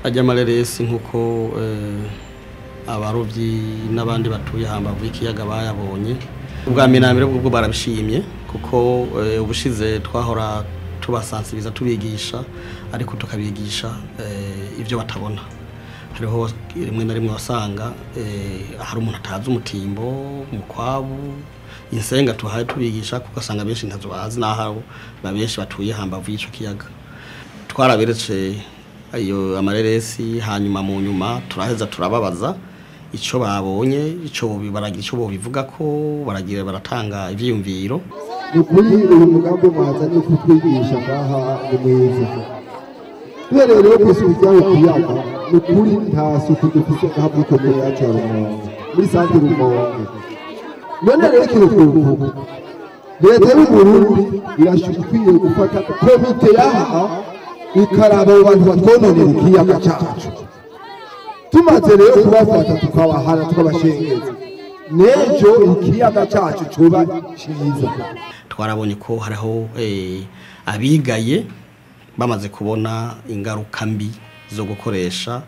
ajya amareresi nk'uko abarovyi n'abandi batuye hambavu y'ikiyaga bayabonye ubwa minambere bwo barabishimye kuko ubushize twahora tubasansibiza tubigisha ariko tukabigisha ivyo batabona hariho rimwe na rimwe wasanga hari umuntu atazi umutimbo mukwabu insenga tuhaye tubigisha kuko asanga benshi ntazo bazi naho babenshi batuye hambavu y'ico kiyaga twaraberetse ayo amareresi hanyuma mu nyuma turaheza turababaza ico babonye ico baragira ico bivuga ko baragira baratanga ivyiyumviro ukuri uyu mugambo mwazanye kutwigisha ngaha umweze rero kwisubizaho kuyaga ukuri nta suku dufite ngaha muri komune yacu ya Rumonge muri santere Rumonge none rero kirukuruku leta y'u Burundi irashukwiye gufata komite yaha ikaraba abantu batwononera ikiyaga cyacu tumaze rero kubafata tukabahana tukabashengeza nejo ikiyaga cyacu cuba ciza twarabonye ko hariho abigaye bamaze kubona ingaruka mbi zo gukoresha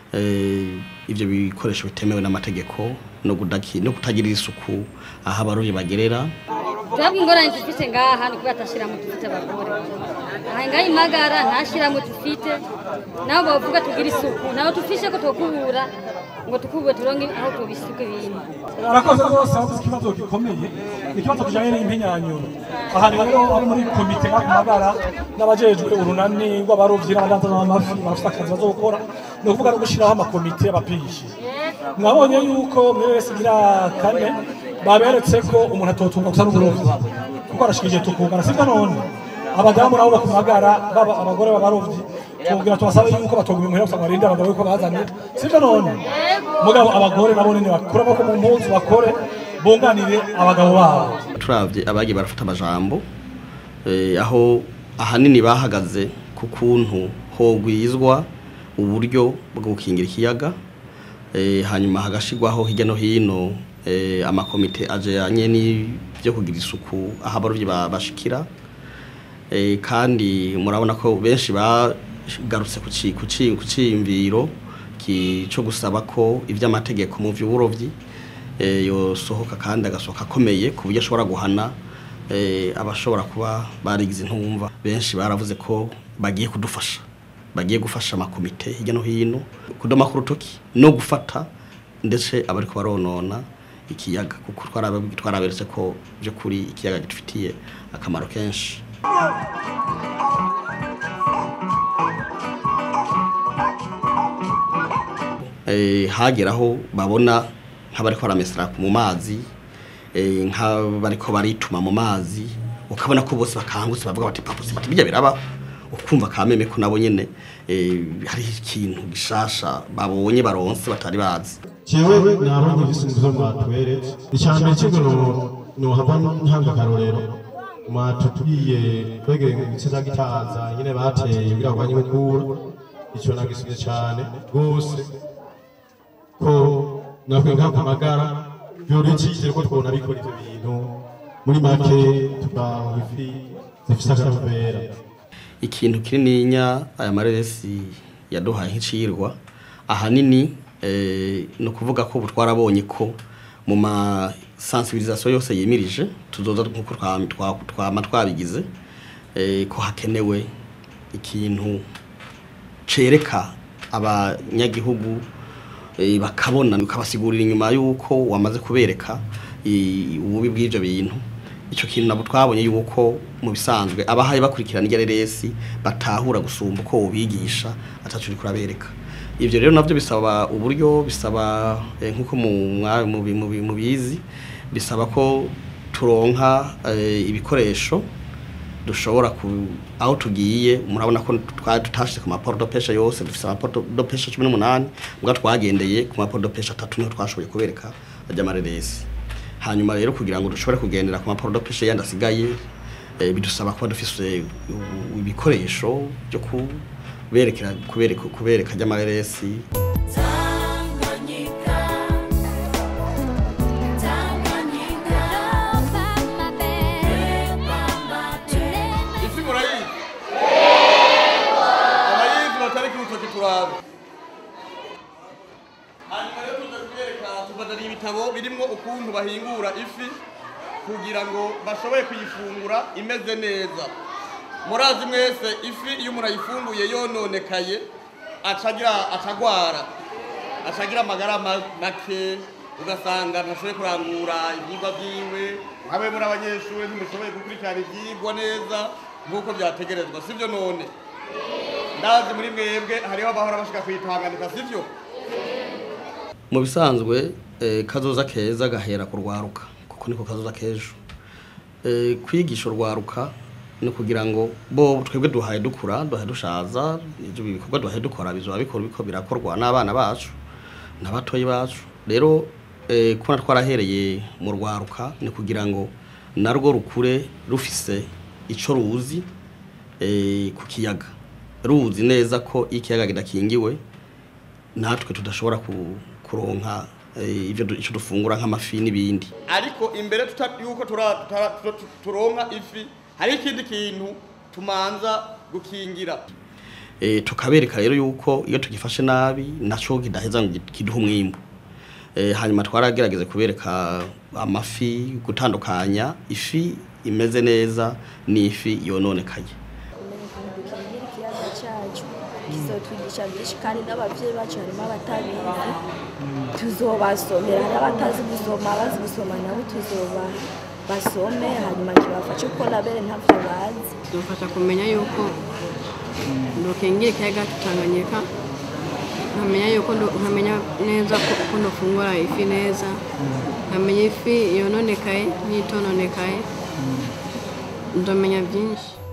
ivyo bikoresho bitemewe n'amategeko no kutagira isuku aha abarovyi bagerera twebwe ingorane dufite ngaha ni kuba atashira mu dufite abagore aha ngaha imagara ntashira mu dufite nabo bavuga tugira isuku nabo tufishe ko tokubura ngo tukubwe turonke aho tubisuke ibintu arakoze rwose aho ikibazo gikomeye ikibazo kijanye n'impenyanyuro aha rero ari muri komite y'amagara n'abajejwe urunani rw'abarovyi n'abadanza b'amafi bafite akazi bazokora no kuvuga no gushiraho amakomite y'abapishi mwabonye yuko muri wese gira kane baberetse ko umuntu atotunga gusa n'uburovyi kuko arashikije tukugana sivyo none abadamu nabo bakumagara baba abagore b'abarovyi tugira tubasaba yuko batoguma impuhera gusa barinde abagabo yuko bazanye sivyo none mugabo abagore nabo nene bakuramo ko mu mpunzi bakore bunganire abagabo babo turavye abagiye barafata amajambo aho ahanini bahagaze ku kuntu hogwizwa uburyo bwo gukingira ikiyaga hanyuma hagashigwaho hirya no hino amakomite ajanye n'ivyo kugira isuku aho abarovyi bashikira kandi murabona ko benshi bagarutse ku ciyumviro cyo gusaba ko ivy'amategeko mu vy'uburovyi yosohoka kandi agasohoka akomeye ku buryo ashobora guhana abashobora kuba barigize intumva benshi baravuze ko bagiye kudufasha bagiye gufasha amakomite hirya no hino kudoma ku rutoki no gufata ndetse abari ko baronona ikiyaga kuko twaraberetse ko byo kuri ikiyaga gifitiye akamaro kenshi hageraho babona nk'abari ko baramesera mu mazi nk'abari ko barituma mu mazi ukabona ko bose bakangutse bavuga bati papa bati bijya biraba ukumva kameme ko nabo nyene hari ikintu gishasha babonye baronse batari bazi jewe nabonye ibisunguzo mwatwere icyambere cy'ingono no hava ntanga karorero mwatubwiye kwegere mu gice gitaza nyine bateye kugira ngo banywe kura icyo nagisubize cyane rwose ko nabwe nkakamagara byoroshye ko twona bikora ibyo bintu muri make tukaho ifi zifite akarovera ikintu kinininya aya mareresi yaduhaye nk'icirwa ahanini no kuvuga ko twarabonye ko mu ma sensibilisation yose yemirije tuzoza nkuko twama twabigize ko hakenewe ikintu cereka abanyagihugu bakabona ukabasigurira inyuma yuko wamaze kubereka ububi bw'ivyo bintu ico kintu nabo twabonye yuko mu bisanzwe abahaye bakurikirana igereresi batahura gusumba uko ubigisha atacu uri kurabereka ivyo rero navyo bisaba uburyo bisaba nkuko mu bizi bisaba ko turonka ibikoresho dushobora aho tugiye murabona ko twatashye ku maporo do pesha yose dufite amaporo do pesha 18 ubwo twagendeye ku maporo do pesha 3 niho twashoboye kubereka ajya amareresi hanyuma rero kugira ngo dushobore kugendera ku maporo do pesha yandasigaye bidusaba kuba dufise ibikoresho byo kubereka ajya amareresi ukuntu bahingura ifi kugira ngo bashobore kuyifungura imeze neza. Murazi mwese ifi iyo umuntu ayifunguye yononekaye acagwara acagira amagara make, ugasanga ntashoboye kurangura ibyigwa byiwe, nkabe muri abanyeshuri ntimushoboye gukurikirana ibyigwa neza nk'uko byategerezwa, sibyo? None ndazi muri mwebwe hariho abahora bashaka kwitanganika, sibyo? Mu bisanzwe kazoza keza gahera kurwaruka, kuko niko kazoza kejo. Kwigisha urwaruka no kugira ngo bo twebwe duhaye dukura, duhaye dushaza, ibyo bikorwa duhaye dukora bizoba biko birakorwa n'abana bacu n'abatoyi bacu. Rero kuna twarahereye mu rwaruka ni kugira ngo narwo rukure rufise ico ruzi ku kiyaga, ruzi neza ko ikiyaga kidakingiwe natwe tudashobora kuronka ico dufungura nk'amafi n'ibindi. Ariko imbere yuko turonka ifi hari ikindi kintu tumanza gukingira, tukabereka rero yuko iyo tugifashe nabi naco kidaheza ngo kiduha umwimbu. Hanyuma twaragerageze kubereka amafi, gutandukanya ifi imeze neza n'ifi yononekaye. Kizotwigisha byinshi kandi n'abavyeyi bacu harimo abatabizi, tuzobasomera n'abatazi gusoma, bazi gusoma nabo basome, hanyuma kibafashe ko nabere ntavyo bazi. Dufasha kumenya yuko ndokingira ikiyaga Tanganyika, nkamenya neza ko ndofungura ifi neza, nkamenya ifi yononekaye n'itononekaye, ndomenya byinshi.